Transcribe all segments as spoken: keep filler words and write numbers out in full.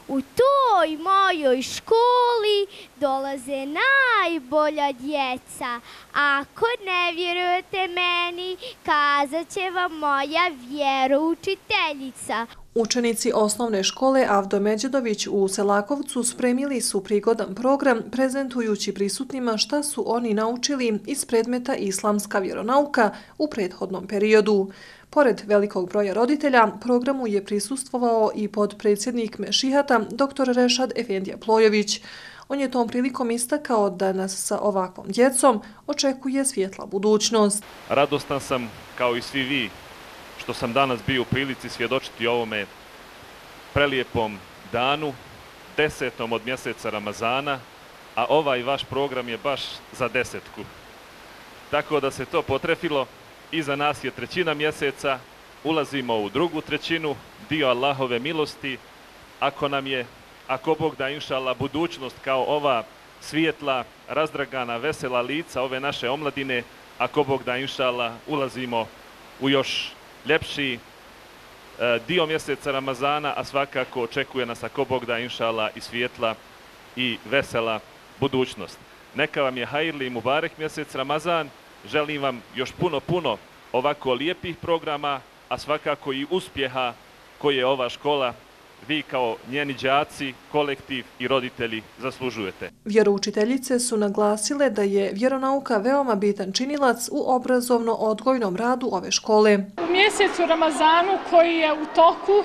U toj mojoj školi dolaze najbolja djeca. Ako ne vjerujete meni, kazat će vam moja vjeroučiteljica. Učenici osnovne škole Avdo Međedović u Selakovcu spremili su prigodan program prezentujući prisutnima šta su oni naučili iz predmeta islamska vjeronauka u prethodnom periodu. Pored velikog broja roditelja, programu je prisustvovao i podpredsjednik Mešihata, doktor Rešad Efendija Plojević. On je tom prilikom istakao da nas sa ovakvom djecom očekuje svjetla budućnost. Radostan sam, kao i svi vi, što sam danas bio u prilici svjedočiti ovome prelijepom danu, desetom od mjeseca Ramazana, a ovaj vaš program je baš za desetku. Tako da se to potrefilo, iza nas je trećina mjeseca, ulazimo u drugu trećinu, dio Allahove milosti, ako nam je, ako Bog da inšallah, budućnost kao ova svijetla, razdragana, vesela lica ove naše omladine, ako Bog da inšallah, ulazimo u još ljepši e, dio mjeseca Ramazana, a svakako očekuje nas, ako Bog da inšallah, i svijetla i vesela budućnost. Neka vam je hajirli i mubarek mjesec Ramazan, želim vam još puno, puno ovako lijepih programa, a svakako i uspjeha koje ova škola, vi kao njeni đaci, kolektiv i roditelji zaslužujete. Vjeroučiteljice su naglasile da je vjeronauka veoma bitan činilac u obrazovno-odgojnom radu ove škole. U mjesecu Ramazanu koji je u toku,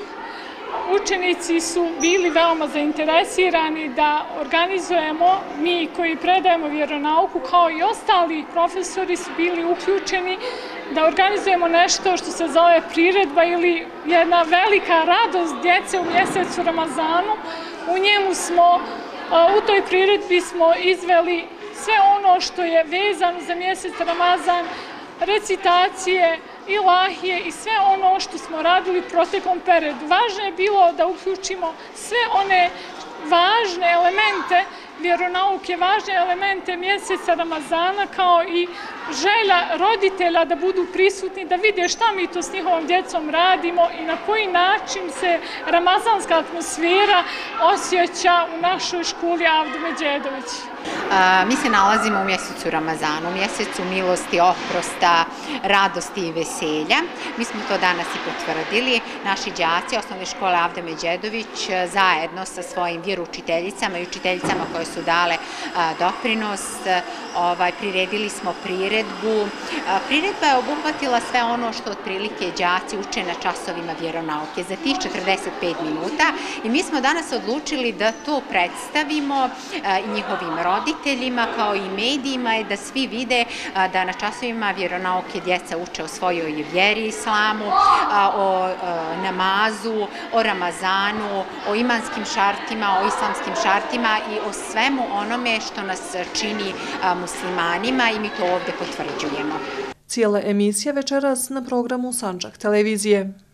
učenici su bili veoma zainteresirani da organizujemo, mi koji predajemo vjeronauku, kao i ostali profesori su bili uključeni da organizujemo nešto što se zove priredba ili jedna velika radost djece u mjesecu Ramazanu. U njemu smo, u toj priredbi smo izveli sve ono što je vezano za mjesec Ramazan, recitacije, ilahije i sve ono što smo radili u proteklom periodu. Važno je bilo da uključimo sve one važne elemente vjeronauke, važne elemente mjeseca Ramazana, kao i želja roditelja da budu prisutni, da vide šta mi to s njihovom djecom radimo i na koji način se ramazanska atmosfera osjeća u našoj školi Avdo Međedović. Mi se nalazimo u mjesecu Ramazanu, mjesecu milosti, oprosta, radosti i veselja. Mi smo to danas i potvrdili. Naši đaci osnovne škole Avdo Međedović zajedno sa svojim vjeroučiteljicama i učiteljicama koje su dale doprinos, priredili smo priredbu. Priredba je obuhvatila sve ono što otprilike đaci uče na časovima vjeronauke za tih četrdeset pet minuta i mi smo danas odlučili da to predstavimo i njihovim roditeljima kao i medijima, da svi vide da na časovima vjeronauke djeca uče o svojoj vjeri islamu, o namazu, o Ramazanu, o imanskim šartima, o islamskim šartima i o svemu onome što nas čini muslimanima i mi to ovdje potvrđujemo. Cijela emisija večeras na programu Sandžak televizije.